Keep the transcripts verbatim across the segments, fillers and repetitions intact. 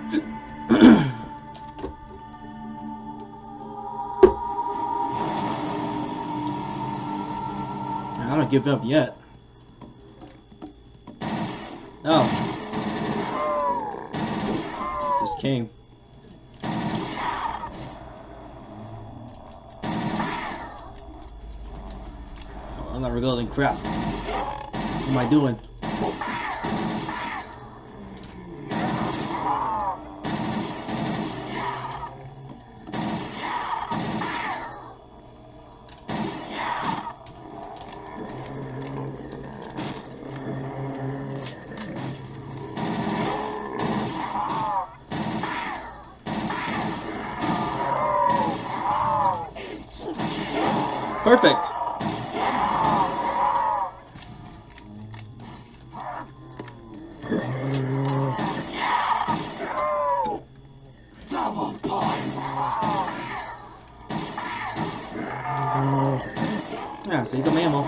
I don't give up yet. Oh. Just came. Oh, I'm not rebuilding. Crap. What am I doing? Perfect. Yeah, see some ammo.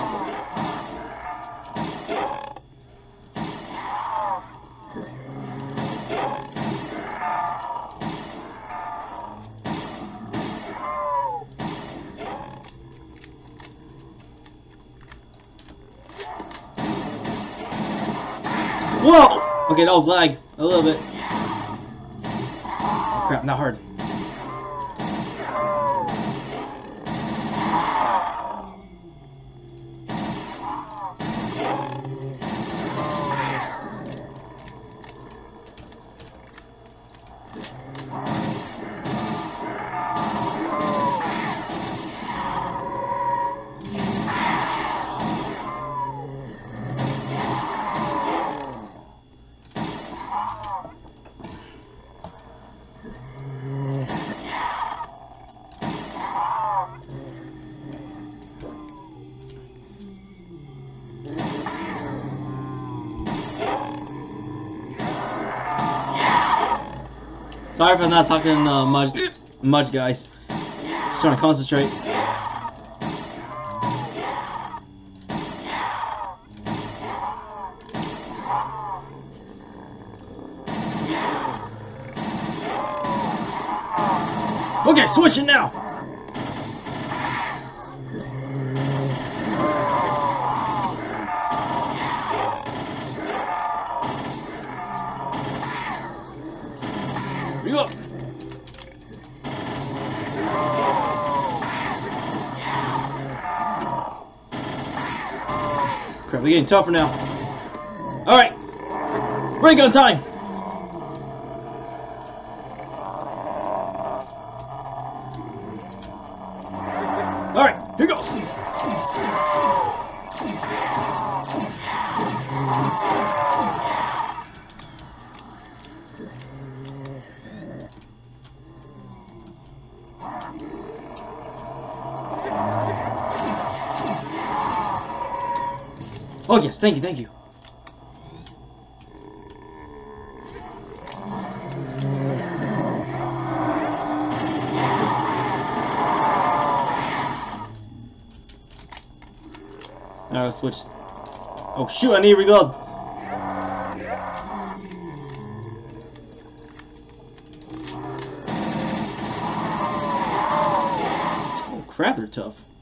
Whoa! Okay, that was lag. A little bit. Oh, crap, not hard. Sorry for not talking uh, much, much, guys. Just trying to concentrate. Okay, switching now. Here we go. Crap, we're getting tougher now. All right, break on time. All right, here goes. Oh yes, thank you, thank you. Now let's switch. Oh shoot, I need to reload. Oh crap, they're tough.